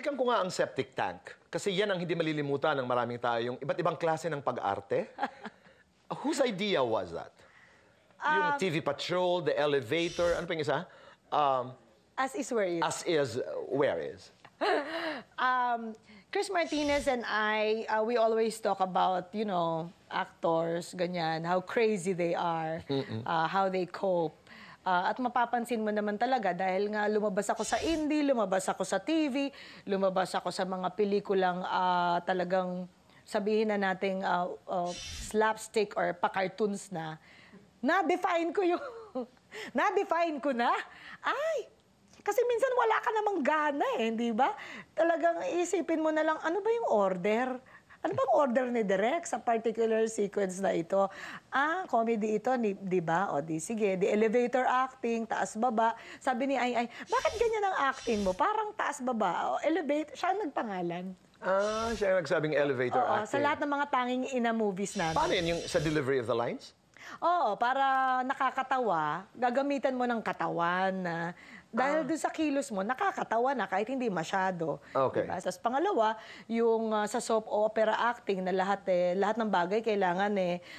balikan ko nga ang Septic Tank. Kasi yan ang hindi malilimutan ng maraming tayong iba't ibang klase ng pag-arte. Whose idea was that? Yung TV Patrol, the elevator, ano pa yung isa? As is where is. As is, where is. Chris Martinez and I, we always talk about, you know, actors, ganyan, how crazy they are, how they cope. At mapapansin mo naman talaga dahil nga lumabas ako sa indie, lumabas ako sa TV, lumabas ako sa mga pelikulang talagang sabihin na nating slapstick or pa-cartoons na-define ko yung na-define ko na. Ay, kasi minsan wala ka namang gana eh, di ba? Talagang isipin mo na lang, ano ba yung order? Ano bang order ni Direk sa particular sequence na ito? Comedy ito, di ba? O di sige, the elevator acting, taas-baba. Sabi ni Ay, bakit ganyan ang acting mo? Parang taas-baba. O elevator, siya ang nagpangalan. Siya ang nagsabing elevator acting. Sa lahat ng mga tanging ina movies namin. Paano yun? Yung sa delivery of the lines? Oo, para nakakatawa, gagamitan mo ng katawan na dahil doon sa kilos mo, nakakatawa na kahit hindi masyado. Okay. Diba? Tapos pangalawa, yung sa soap opera acting na lahat ng bagay kailangan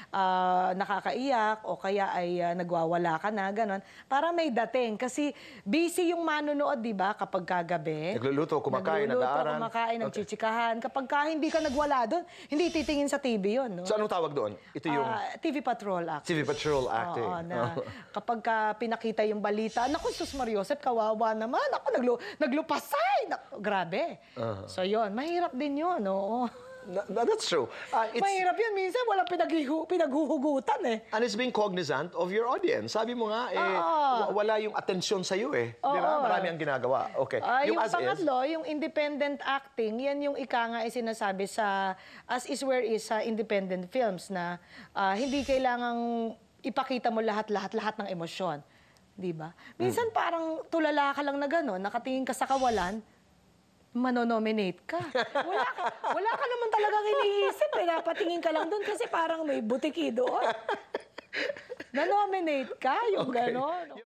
nakakaiyak o kaya ay nagwawala ka na, ganon. Para may dating. Kasi busy yung manonood, di ba, kapag kagabi. Nagluluto, kumakain, nag-aaral. Kumakain, nagchichikahan. Kapag hindi ka nagwala doon, hindi titingin sa TV yun. No? So anong tawag doon? Ito yung... TV Patrol acting. TV Patrol acting. Oo, na kapag pinakita yung balita, naku, sus Mariosep, kawawa naman. Ako, naglupasay. Grabe. So, yun. Mahirap din yun, oo. That's true. Mahirap yun. Minsan, walang pinaghuhugutan eh. And it's being cognizant of your audience. Sabi mo nga, wala yung atensyon sa'yo eh. Di ba? Marami ang ginagawa. Okay. Yung pangatlo, yung independent acting, yan yung ika nga sinasabi sa As Is Where Is sa independent films na hindi kailangang ipakita mo lahat ng emosyon. Diba? Minsan parang tulala ka lang na gano'n, nakatingin ka sa kawalan, manonominate ka. Wala ka naman talagang iniisip eh. Napatingin ka lang doon kasi parang may butiki doon. Nanominate ka, yung gano'n.